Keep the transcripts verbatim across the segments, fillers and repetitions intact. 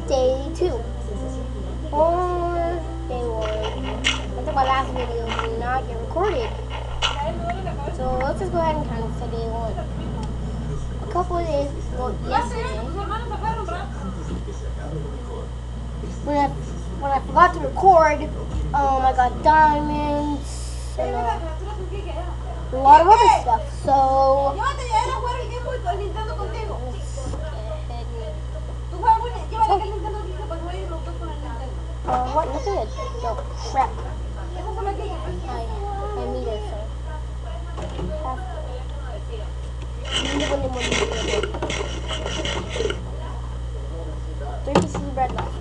day two. Or day one. I think my last video did not get recorded. So let's just go ahead and count it for day one. A couple of days ago, yesterday, when I, when I forgot to record, um, I got diamonds and uh, a lot of other stuff. So Uh, what? Nothing good. No, crap. I, I need it, so. Three pieces of bread left.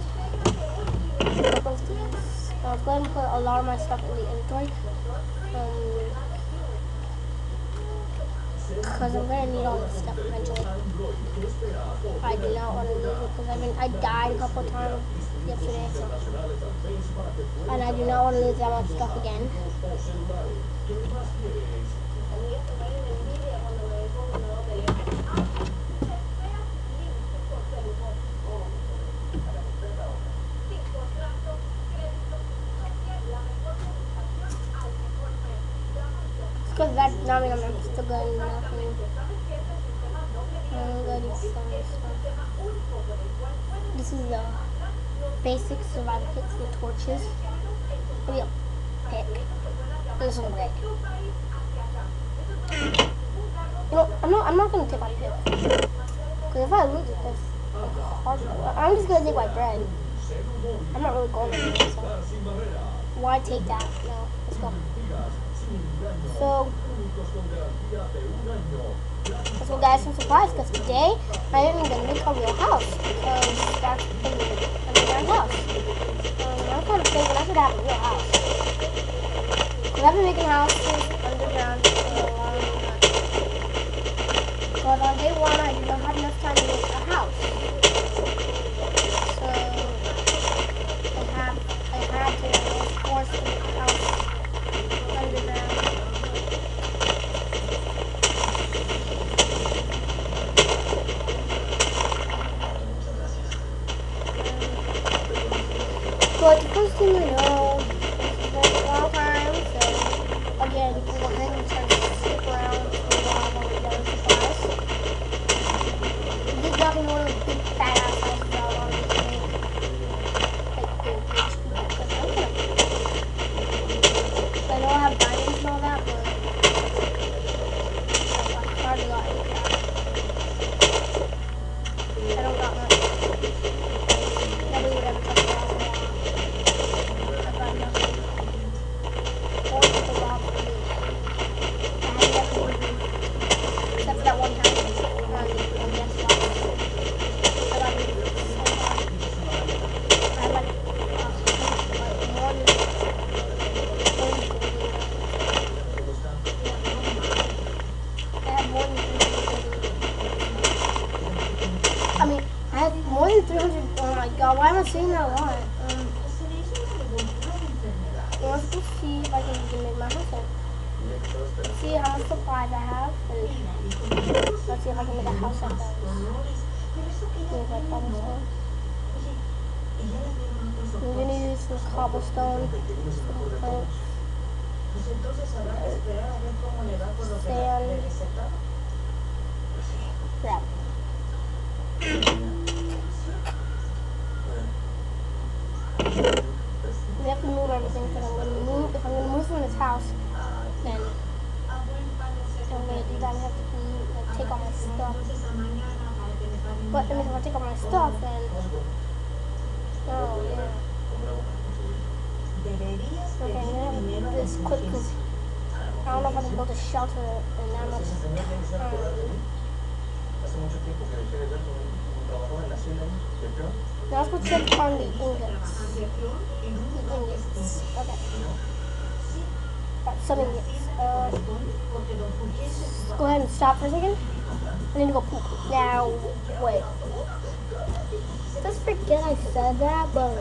I'll go ahead and put a lot of my stuff in the inventory. Um, because I'm going to need all this stuff eventually. I do not want to lose it because I mean, I died a couple of times yesterday. So. And I do not want to lose that much stuff again. Because that, I mean, I'm still getting nothing. I'm getting some stuff. This is the basic survival kits and torches. Maybe a pick. This one great. You know, I'm not. I'm not gonna take my pick. Because if I lose it, that's hard. I'm just gonna take my bread. I'm not really going anywhere, so why take that? No, let's go. So, let's go guys, some surprise, because today I didn't even make a real house, because that's the underground house. Um, I'm kind of thinking I should have a real house. Because I've been making houses underground for a long time. But on day one, I did not have enough time to make a house. So, I have, I had to force the house underground. But the first thing you know, it's been a long time, so again, you can go ahead and try to stick around for a while while we get our supplies. This is not one of the big fat ass houses out on the street. Like the rich people, because I'm gonna. I know I have diamonds and all that, but I hardly got any of that. I don't got much. Nobody would ever touch that. I mean, I have more than three hundred. Oh my god, why am I saying that a lot? Um, let's go see if I can even make my house up. Let's see how much supplies I have. And let's see if I can make a house like that. Make like cobblestone. I'm gonna use some cobblestone. Some sand. Crap. We have to move everything because I'm going to move. If I'm going to move from this house, then if I'm going to do that, I have to move, like, take all my stuff. But I mean, if I take all my stuff, then oh yeah. Okay, I'm going to have this quick because I don't know if I can build a shelter in that much time. Now let's go check on the ingots. The ingots. Okay. Got some ingots. Uh, go ahead and stop for a second. I need to go poop. Now, wait. Just forget I said that, but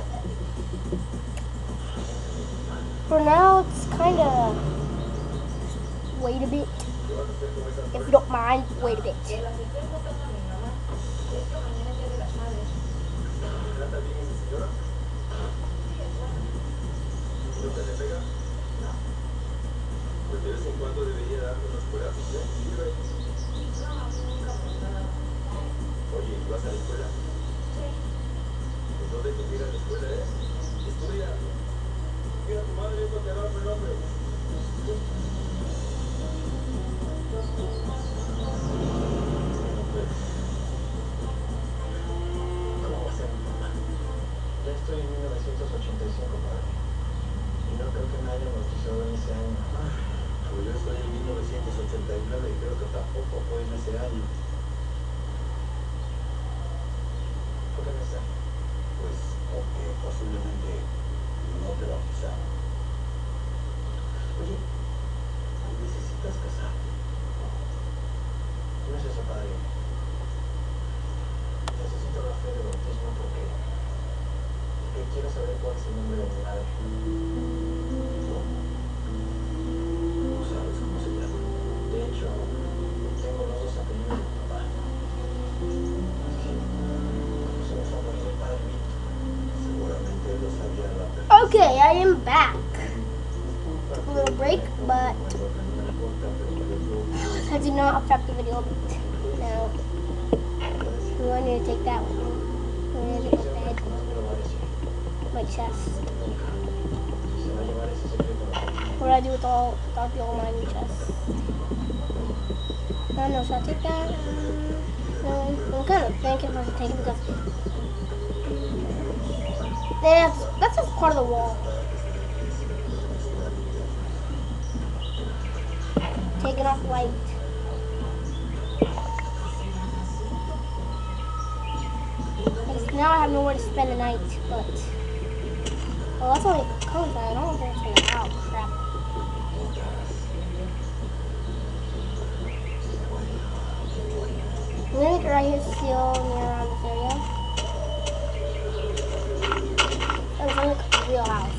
for now, it's kind of. Wait a bit. If you don't mind, wait a bit. ¿Vas a la escuela? Sí. Pues no dejes de ir a la escuela, ¿eh? Estudia. Mira, tu madre no te agarra el nombre. ¿Cómo va a ser mi papá? Ya estoy en mil novecientos ochenta y cinco, padre. Y no creo que me haya bautizado en ese año. Ah, pues yo estoy en mil novecientos ochenta y nueve y creo que tampoco fue en ese año. ¿Por qué no está? Pues porque posiblemente no te bautizaron. Oye, necesitas casarte. No es eso, padre. Necesito la fe de bautismo porque, porque quiero saber cuál es el nombre de mi madre. ¿No? ¿No sabes cómo se llama? De hecho, tengo los dos apellidos de mi papá. Así que, conocemos a nuestro padre. Seguramente lo sabía la perfección. Okay, I am back. Took a little break, but that did not affect the video. Now, we want you to take that one. We're going to take my bed, my chest. What do I do with all, without the almighty chest? I don't know, should I take that? Um, no, I'm kind of thinking if I should take it because that's, that's just part of the wall. Taking off light. Because now I have nowhere to spend the night, but well, that's only comes out. I don't think it's gonna out. Crap. I'm gonna make it right here, still near around this area. Oh, it's like a real house.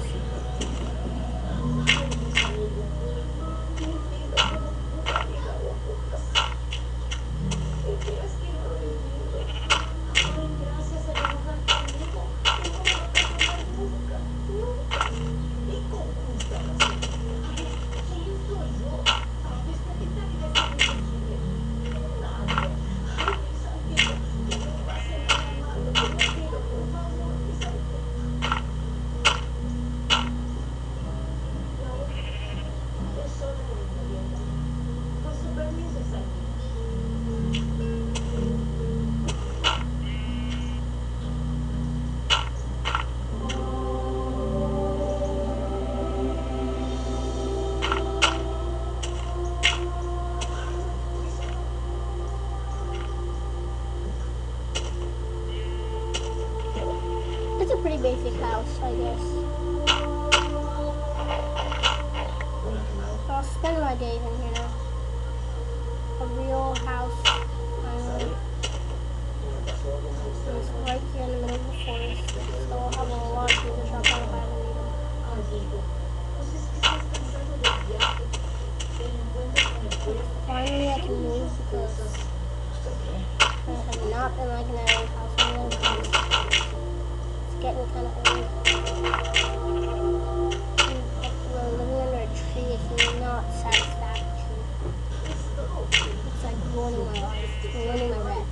It's a pretty basic house, I guess. I'll spend my days in here now. A real house. Um, it's right here in the middle of the forest. So I'll have a lot of people shop out if I ever need them. Finally I can move because I have not been liking that old house. I'm gonna move. Getting kind of old. And living under a tree is not satisfactory. It's like ruining my life, ruining my rep.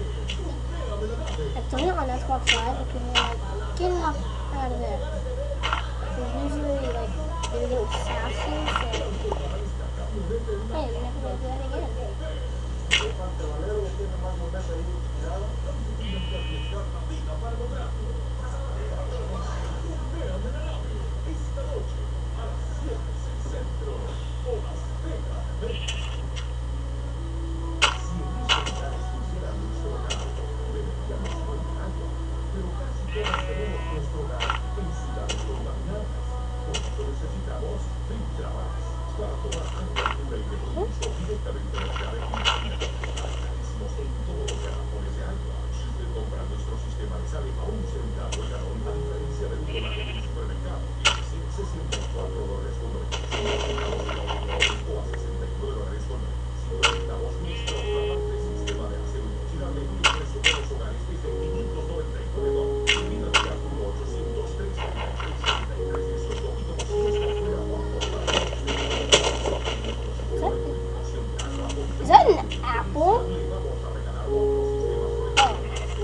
I've done it on Xbox Live, and people are like, get up out of there. It's usually like, they're getting sassy, so hey, I'm never gonna do that again. Is that an apple? Oh.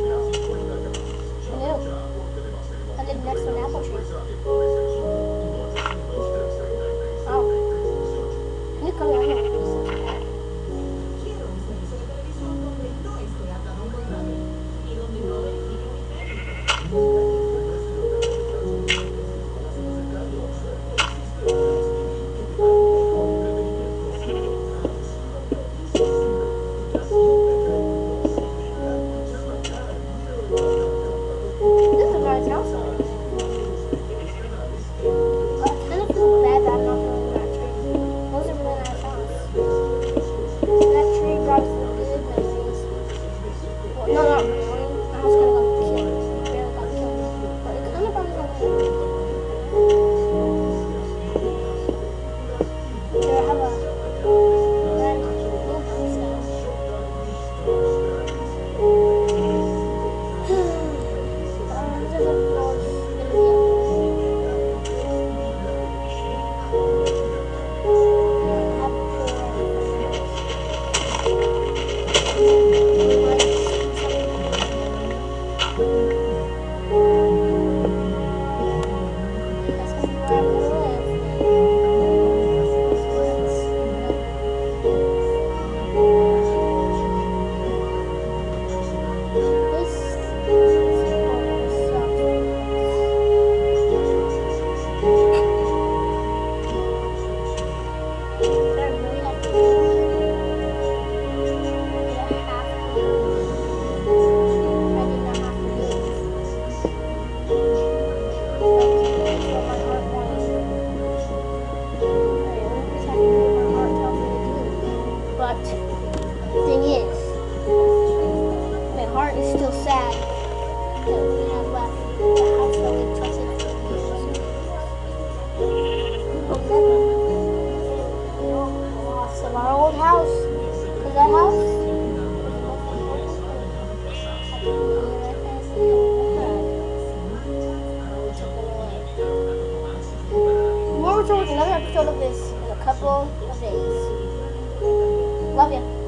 But the thing is, my heart is still sad that we have left the house that we trusted for years. We'll never lost of our old house. Cause that house More towards another episode of this in a couple of days. Love ya.